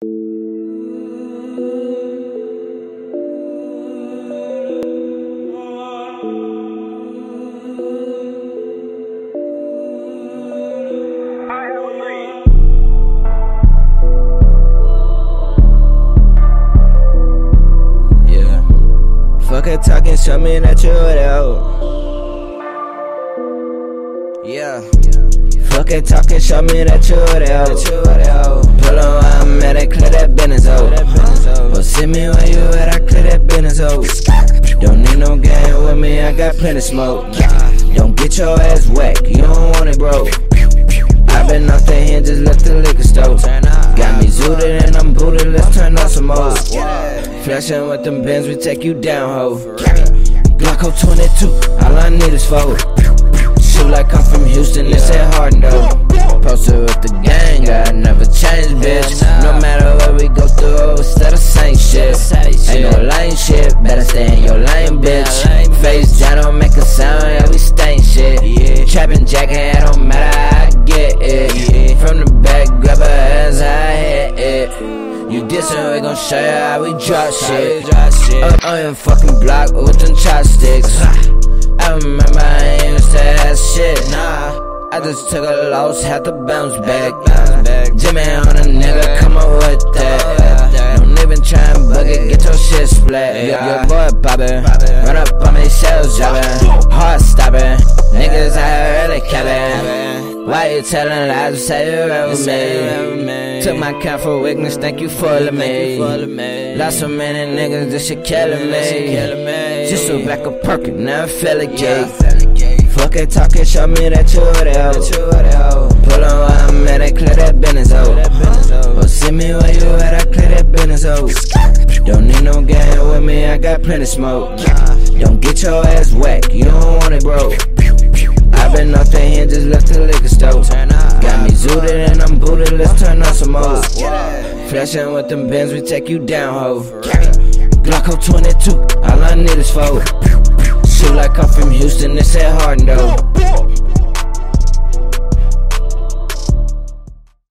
Fuck it talking, show me that you out. Yeah. Fuck it talking, show me that you out. Pull on, I'm at it, clear that business out. Or see me where you at, I clear that business out. Don't need no game with me, I got plenty smoke. Don't get your ass whack, you don't want it, bro. I been off the hinges, left the liquor store. Got me zooted and I'm booted, let's turn on some more. Flashing with them bins, we take you down, ho. Glocko 22, all I need is 4. Shoot like I'm from Houston, it's at Harden, though. Posted with the gang, I never change, bitch. No matter what we go through, it's still the same shit. Ain't no lame shit, better stay in your lane, bitch. Face down, don't make a sound, yeah, we stain shit. Trapping jacket, it don't matter, I get it. From the back, grab her ass, I hit it. You dissin', we gon' show you how we drop shit. Up on your fucking block with them chopsticks. I remember I ain't used to that shit, nah. I just took a loss, had to bounce back. Jimmy on a nigga, come up with that. Don't even try and bug it, get your shit splat. Your boy poppin', run up on me, shells droppin'. Heart stoppin', niggas out here really cappin'. Why you tellin' lies, say you with me? Took my count for weakness, thank you for me. Lost so many niggas, this shit killin' me. Just so back a perkin', now I feel like gay. Fuck it talking, show me that you out. Pull on, I'm at it, clear that business out. Or see me where you at, I clear that business out. Don't need no game with me, I got plenty smoke. Don't get your ass whack, you don't want it, bro. I been off the hinges, left the liquor store. Got me zooted and I'm booted, let's turn on some more. Flashing with them bins, we take you down, ho. Glocko 22, all I need is 4. Shoot like I'm from Houston, it's at Harden, though.